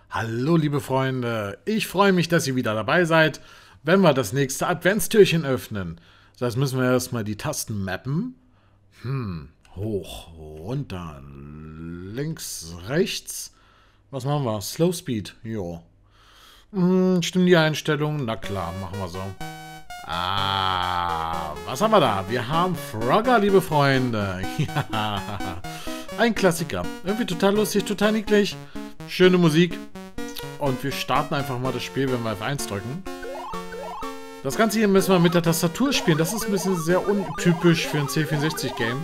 Hallo liebe Freunde, ich freue mich, dass ihr wieder dabei seid, wenn wir das nächste Adventstürchen öffnen. Das heißt, müssen wir erstmal die Tasten mappen. Hoch, runter, links, rechts. Was machen wir? Slow Speed, jo. Stimmen die Einstellungen? Na klar, machen wir so. Was haben wir da? Wir haben Frogger, liebe Freunde. Ja, ein Klassiker. Irgendwie total lustig, total niedlich. Schöne Musik. Und wir starten einfach mal das Spiel, wenn wir F1 drücken. Das Ganze hier müssen wir mit der Tastatur spielen. Das ist ein bisschen sehr untypisch für ein C64-Game.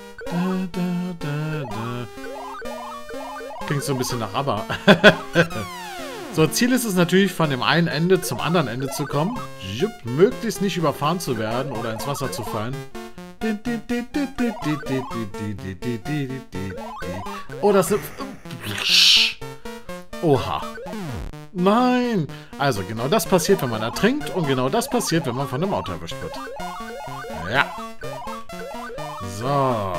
Klingt so ein bisschen nach ABBA. So, Ziel ist es natürlich, von dem einen Ende zum anderen Ende zu kommen. Möglichst nicht überfahren zu werden oder ins Wasser zu fallen. Oh, das ist... Oha. Nein! Also, genau das passiert, wenn man ertrinkt und genau das passiert, wenn man von einem Auto erwischt wird. Ja. So.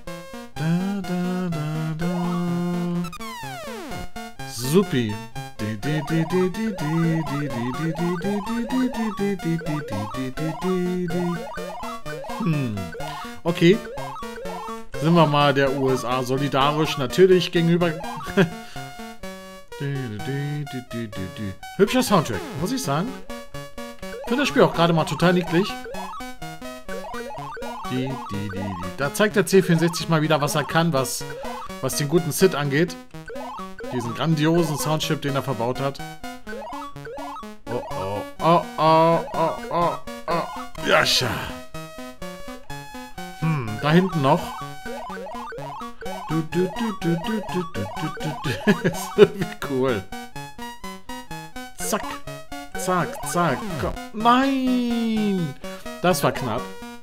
Supi. Okay. Sind wir mal der USA solidarisch, natürlich gegenüber... Hübscher Soundtrack, muss ich sagen. Ich finde das Spiel auch gerade mal total niedlich. Da zeigt der C64 mal wieder, was er kann, was den guten Sid angeht. Diesen grandiosen Soundchip, den er verbaut hat. Oh, oh, oh, oh, oh, oh, oh. Jascha. Da hinten noch. Wie cool. Zack. Zack, zack. Komm. Nein! Das war knapp.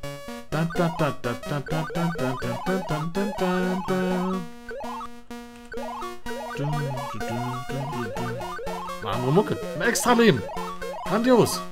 Eine andere Mucke. Ein extra Leben. Grandios.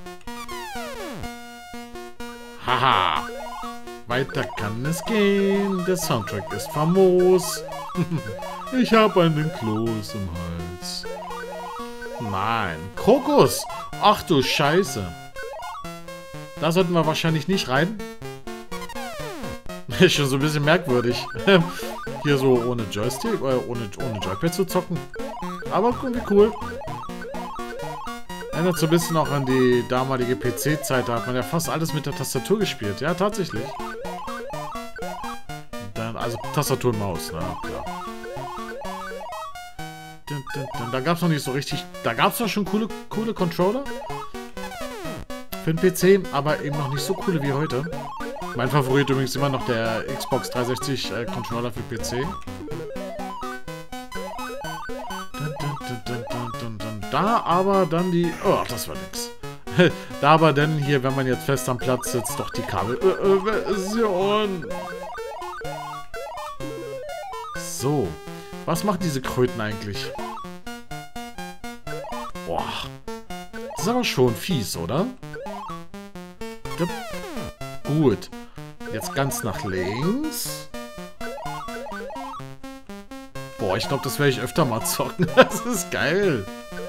Haha. Weiter kann es gehen. Der Soundtrack ist famos. Ich habe einen Kloß im Hals. Nein. Krokus. Ach du Scheiße. Da sollten wir wahrscheinlich nicht rein. Ist schon so ein bisschen merkwürdig. Hier so ohne Joystick, ohne Joypad zu zocken. Aber irgendwie cool. Erinnert so ein bisschen auch an die damalige PC-Zeit. Da hat man ja fast alles mit der Tastatur gespielt. Ja, tatsächlich. Also Tastatur und Maus, na klar. Da gab es noch nicht so richtig... Da gab es doch schon coole Controller. Für den PC, aber eben noch nicht so coole wie heute. Mein Favorit übrigens immer noch der Xbox 360 Controller für PC. Da aber dann die... Oh, das war nix. Da aber dann hier, wenn man jetzt fest am Platz sitzt, doch die Kabelversion. So. Was machen diese Kröten eigentlich? Boah. Das ist aber schon fies, oder? Gut. Jetzt ganz nach links. Boah, ich glaube, das werde ich öfter mal zocken. Das ist geil.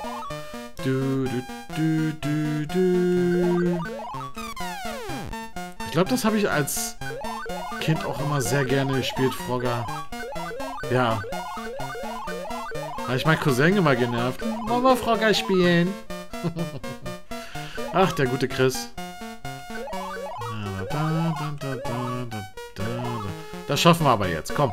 Ich glaube, das habe ich als Kind auch immer sehr gerne gespielt, Frogger. Ja. Habe ich meinen Cousin immer genervt. Wollen wir Frogger spielen? Ach, der gute Chris. Das schaffen wir aber jetzt. Komm.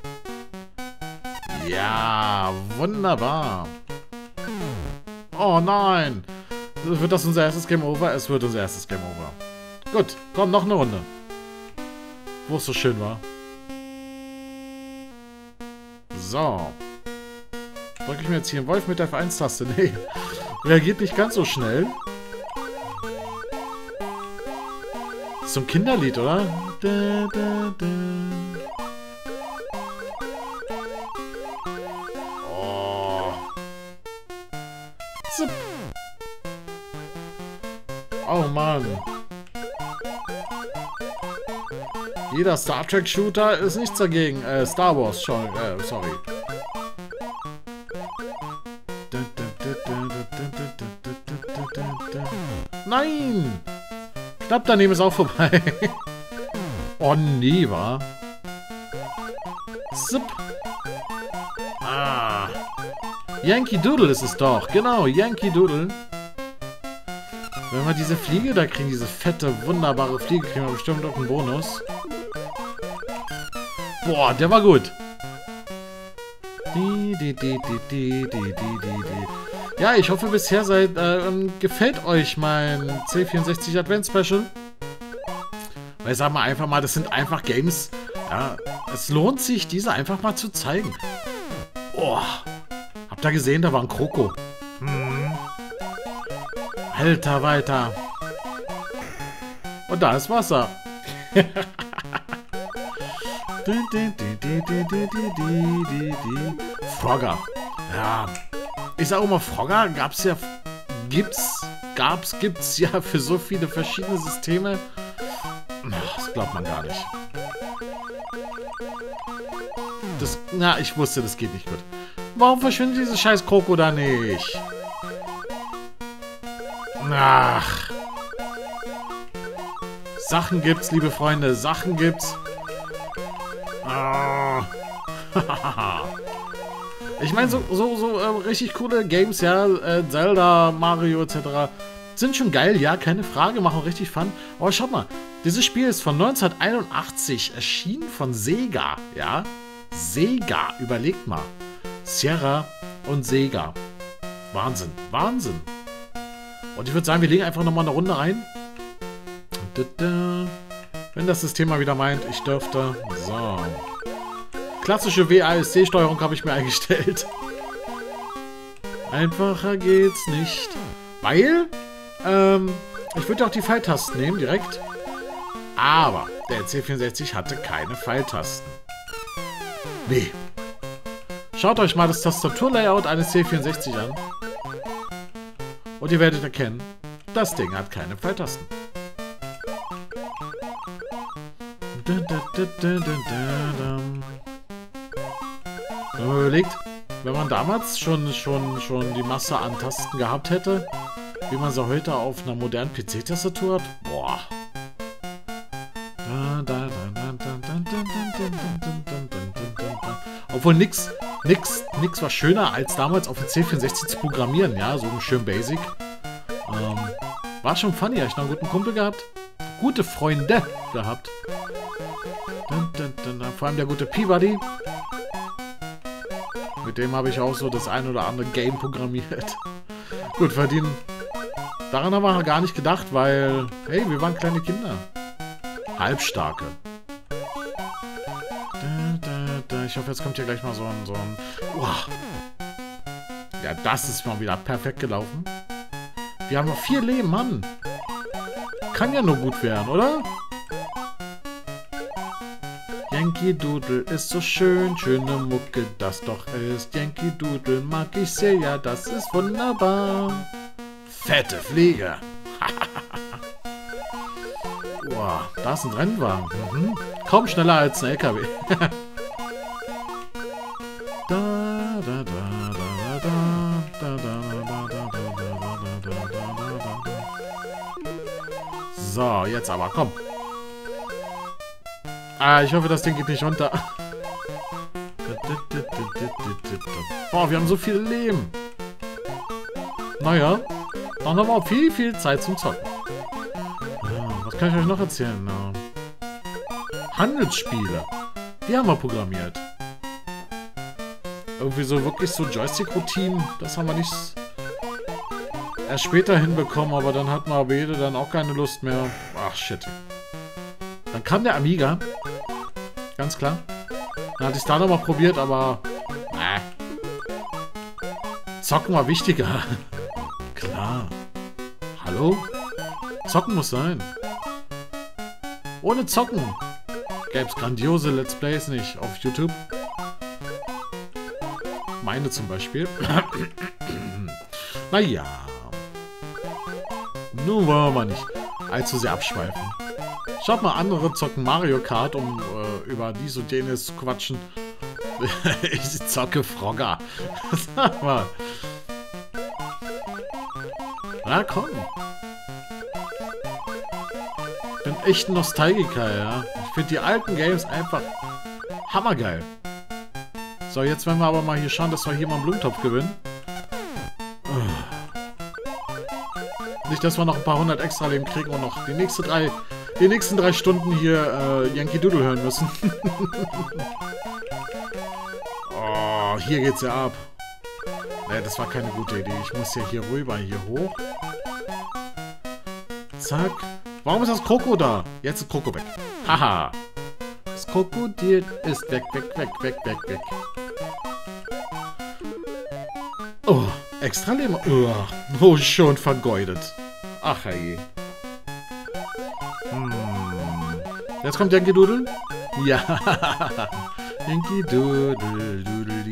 Ja, wunderbar. Oh nein. Wird das unser erstes Game Over? Es wird unser erstes Game Over. Gut, komm, noch eine Runde. Wo es so schön war. So. Drücke ich mir jetzt hier einen Wolf mit der F1-Taste? Nee. Reagiert nicht ganz so schnell. Das ist so ein Kinderlied, oder? Oh. Zip. Oh Mann. Jeder Star Trek Shooter ist nichts dagegen. Star Wars schon. Sorry. Nein! Knapp daneben ist auch vorbei. Oh nee, wa? Zip. Ah. Yankee Doodle ist es doch. Genau, Yankee Doodle. Wenn wir diese Fliege da kriegen, diese fette, wunderbare Fliege, kriegen wir bestimmt auch einen Bonus. Boah, der war gut. Ja, ich hoffe bisher gefällt euch mein C64 Advent Special. Weil sagen wir einfach mal, das sind einfach Games. Ja, es lohnt sich, diese einfach mal zu zeigen. Oh, habt ihr gesehen, da war ein Kroko. Alter, weiter. Und da ist Wasser. Frogger. Ja. Ich sag auch mal, Frogger gibt's ja für so viele verschiedene Systeme. Das glaubt man gar nicht. Na, ich wusste, das geht nicht gut. Warum verschwindet dieses scheiß Kroko da nicht? Ach. Sachen gibt's, liebe Freunde. Sachen gibt's. Ah. Ich meine, so richtig coole Games, ja. Zelda, Mario etc. sind schon geil, ja, keine Frage. Machen richtig Fun. Aber schaut mal. Dieses Spiel ist von 1981 erschienen von Sega, ja. Sega, überlegt mal. Sierra und Sega. Wahnsinn, Wahnsinn. Und ich würde sagen, wir legen einfach nochmal eine Runde rein. Wenn das System mal wieder meint, ich dürfte. So. Klassische WASD-Steuerung habe ich mir eingestellt. Einfacher geht's nicht. Weil, ich würde auch die Pfeiltasten nehmen, direkt. Aber der C64 hatte keine Pfeiltasten. Nee. Schaut euch mal das Tastaturlayout eines C64 an. Und ihr werdet erkennen, das Ding hat keine Pfeiltasten. Wenn man überlegt, wenn man damals schon die Masse an Tasten gehabt hätte, wie man sie heute auf einer modernen PC-Tastatur hat, boah. Obwohl nix war schöner, als damals auf dem C64 zu programmieren, ja, so schön basic. War schon funny, hab ich noch einen guten Kumpel gehabt. Gute Freunde gehabt. Vor allem der gute Peabody. Mit dem habe ich auch so das ein oder andere Game programmiert. Gut, verdienen. Daran haben wir gar nicht gedacht, weil, hey, wir waren kleine Kinder. Halbstarke. Ich hoffe, jetzt kommt hier gleich mal so ein... Uah. Ja, das ist mal wieder perfekt gelaufen. Wir haben noch 4 Leben, Mann. Kann ja nur gut werden, oder? Yankee Doodle ist so schön, schöne Mucke, das doch ist. Yankee Doodle mag ich sehr, ja, das ist wunderbar. Fette Fliege. Wow, da ist ein Rennwagen. Kaum schneller als ein LKW. So, jetzt aber, komm. Ah, ich hoffe, das Ding geht nicht runter. Boah, wir haben so viel Leben. Naja, dann haben wir auch viel Zeit zum Zocken. Was kann ich euch noch erzählen? Handelsspiele. Die haben wir programmiert. Irgendwie so wirklich so Joystick-Routinen, das haben wir nicht erst später hinbekommen, aber dann hatten wir beide dann auch keine Lust mehr. Ach, shit. Dann kam der Amiga. Ganz klar. Dann hatte ich es da nochmal probiert, aber... Zocken war wichtiger. Klar. Hallo? Zocken muss sein. Ohne Zocken gäbe es grandiose Let's Plays nicht auf YouTube. Meine zum Beispiel. Naja. Nun wollen wir nicht allzu sehr abschweifen. Schaut mal, andere zocken Mario Kart, um über dies und jenes zu quatschen. Ich zocke Frogger. Sag mal. Na komm. echt ein Nostalgiker, ja. Ich finde die alten Games einfach hammergeil. So, jetzt werden wir aber mal hier schauen, dass wir hier mal einen Blumentopf gewinnen. Nicht, dass wir noch ein paar hundert extra Leben kriegen und noch die nächsten 3 Stunden hier Yankee Doodle hören müssen. Oh, hier geht's ja ab. Ne, das war keine gute Idee. Ich muss ja hier rüber, hier hoch. Zack. Warum ist das Kroko da? Jetzt ist Kroko weg. Haha. Das Krokodil ist weg, weg, weg, weg, weg, weg. Oh, extra Leben. Oh, schon vergeudet. Ach je. Jetzt kommt Yankee Doodle. Ja. Yankee Doodle, Doodle,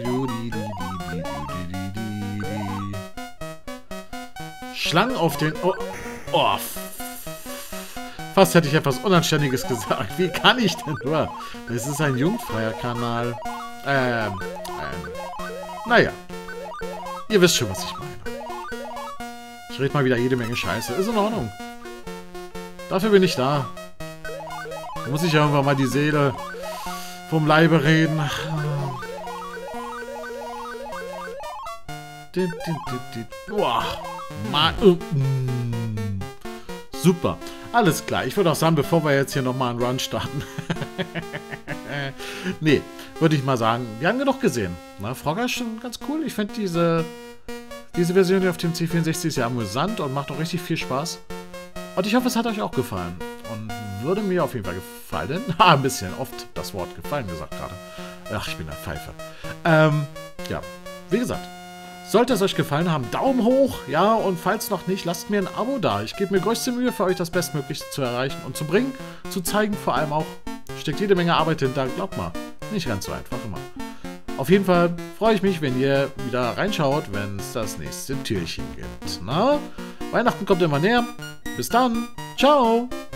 Schlangen auf den... Oh, fast hätte ich etwas Unanständiges gesagt. Wie kann ich denn nur? Das ist ein jugendfreier Kanal. Naja. Ihr wisst schon, was ich meine. Ich rede mal wieder jede Menge Scheiße. Ist in Ordnung. Dafür bin ich da. Da muss ich ja irgendwann mal die Seele vom Leibe reden. Boah. Super. Alles klar. Ich würde auch sagen, bevor wir jetzt hier nochmal einen Run starten. Nee, würde ich mal sagen, wir haben genug gesehen. Na, Frogger ist schon ganz cool. Ich finde diese Version hier auf dem C64 sehr amüsant und macht auch richtig viel Spaß. Und ich hoffe, es hat euch auch gefallen. Und würde mir auf jeden Fall gefallen. Ein bisschen oft das Wort gefallen gesagt gerade. Ach, ich bin ein Pfeife. Ja, wie gesagt. Sollte es euch gefallen haben, Daumen hoch, ja, und falls noch nicht, lasst mir ein Abo da. Ich gebe mir größte Mühe, für euch das Bestmöglichste zu erreichen und zu bringen, zu zeigen, vor allem auch, steckt jede Menge Arbeit hinter, glaubt mal, nicht ganz so einfach immer. Auf jeden Fall freue ich mich, wenn ihr wieder reinschaut, wenn es das nächste Türchen gibt. Na? Weihnachten kommt immer näher. Bis dann, ciao!